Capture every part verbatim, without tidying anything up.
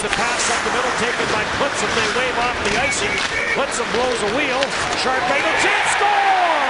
The pass up the middle taken by Clitson. They wave off the icing. Clitson blows a wheel. Sharp angle chance. Score!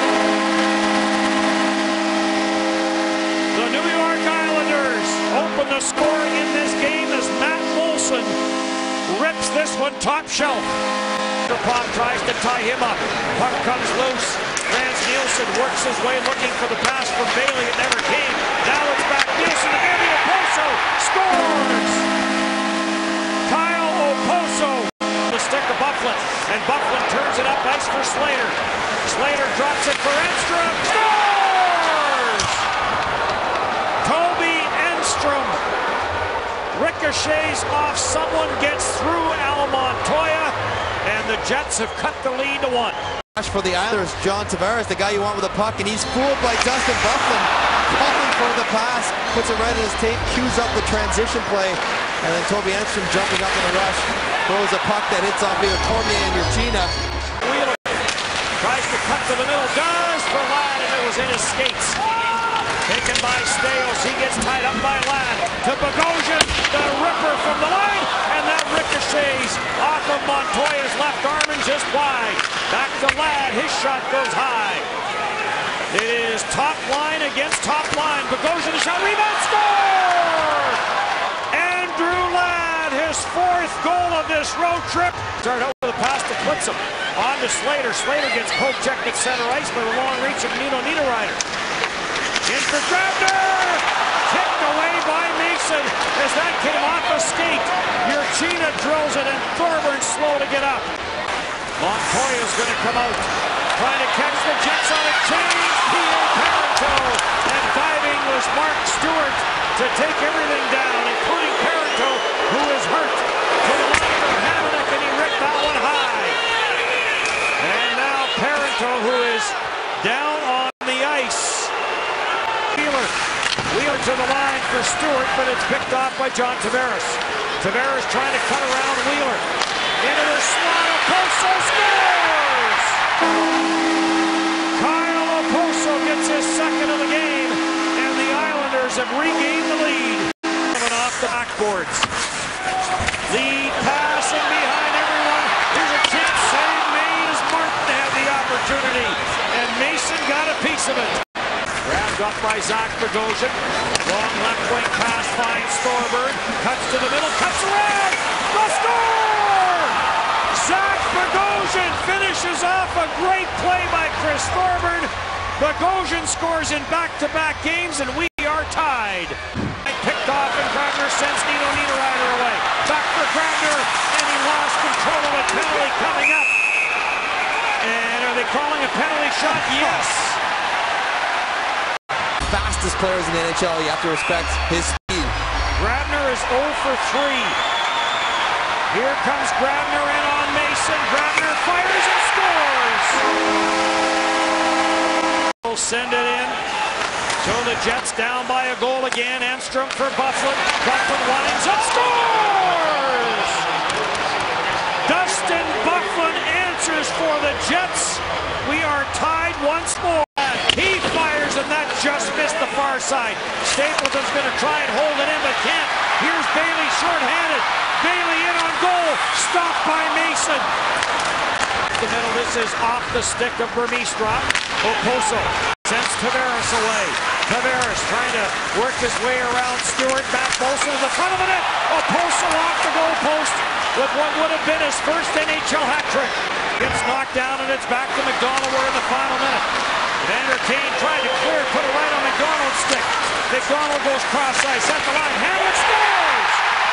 The New York Islanders open the scoring in this game as Matt Molson rips this one top shelf. Pop tries to tie him up. Puck comes loose. Frans Nielsen works his way looking for the pass from Bailey. It never came. Now it's back. Nielsen to Bailey. Oposo scores! Kyle Oposo. The stick to Bufflin. And Bufflin turns it up ice for Slater. Slater drops it for Enstrom. Scores! Toby Enstrom ricochets off someone, gets through Al Montoya, and the Jets have cut the lead to one. For the Islanders, John Tavares, the guy you want with a puck, and he's fooled by Dustin Bufflin, calling for the pass, puts it right in his tape, cues up the transition play, and then Toby Enstrom jumping up in a rush, throws a puck that hits off either Cormier and Urchina. Wheeler tries to cut to the middle, does for Ladd, and it was in his skates. Taken by Stales, he gets tied up by Ladd. To Bogosian, the ripper from the line, and that ricochets off of Montoya's left arm and just wide. Back to Ladd, his shot goes high. It is top line against top line. Bogosian, shot, rebound, score! Andrew Ladd, his fourth goal of this road trip. Start out with a pass to Clitson. On to Slater. Slater gets poke checked at center ice by the long reach of Nino Niederreiter. In for Grabner! Kicked away by Mason as that came off a skate. Urchina drills it and Thorburn slow to get up. Montoya's going to come out. Trying to catch the Jets on a change. P A Parenteau. And diving was Mark Stewart to take everything down, including Parenteau, who is hurt. To the line of Hamonic, and he ripped that one high. And now Parenteau, who is down on the ice. Wheeler. Wheeler to the line for Stewart, but it's picked off by John Tavares. Tavares trying to cut around Wheeler. Into the slot, Oposo scores! Kyle Oposo gets his second of the game, and the Islanders have regained the lead. Coming off the backboards. Lead pass in behind everyone. Here's a chance save made as Martin had the opportunity, and Mason got a piece of it. Grabbed up by Zach Bogosian. Long left wing pass finds Thorburn. Cuts to the middle, cuts around. The score! Zach Bogosian finishes off a great play by Chris Thorburn. Bogosian scores in back-to-back games, and we are tied. Picked off, and Grabner sends Nino Niederreiter away. Back for Grabner, and he lost control of a penalty coming up. And are they calling a penalty shot? Yes. Fastest players in the N H L, you have to respect his speed. Grabner is oh for three. Here comes Grabner in on Mason. Grabner fires and scores! We'll send it in. So the Jets down by a goal again. Enstrom for Bufflin. Bufflin winds up, scores! Dustin Bufflin answers for the Jets. We are tied once more. He fires, and that just missed the far side. Stapleton's going to try and hold it in, but can't. Here's Bailey shorthanded. Bailey in on goal. Stopped by Mason. The middle, this is off the stick of Burmistrov. Oposo sends Tavares away. Tavares trying to work his way around Stewart. Matt Molson to the front of the net. Oposo off the goalpost with what would have been his first N H L hat trick. Gets knocked down, and it's back to McDonald. We're in the final minute. Evander Kane tried to clear, put it right on McDonald's stick. McDonald goes cross-ice at the line. Hamlet scores!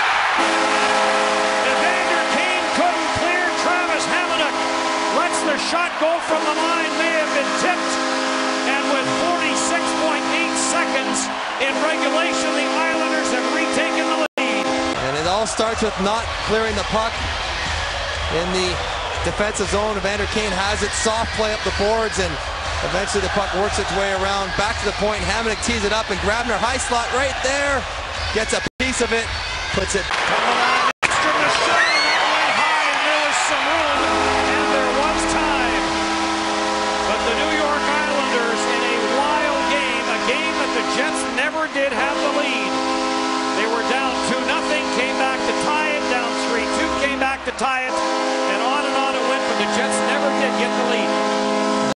Evander Kane couldn't clear. Travis Hamonic lets the shot go from the line. May have been tipped. And with forty-six point eight seconds in regulation, the Islanders have retaken the lead. And it all starts with not clearing the puck in the defensive zone. Evander Kane has it, soft play up the boards, and eventually the puck works its way around. Back to the point, Hamonic tees it up, and Grabner, high slot right there, gets a piece of it, puts it. Coming on, Enstrom to show, that went high, and there was some room, and there was time. But the New York Islanders in a wild game, a game that the Jets never did have the lead. They were down two nothing, came back to tie it. tie it, and on and on it went, but the Jets